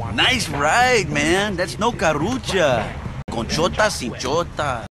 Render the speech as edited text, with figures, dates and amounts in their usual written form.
Nice ride, man. That's no carrucha. Con chota sin chota.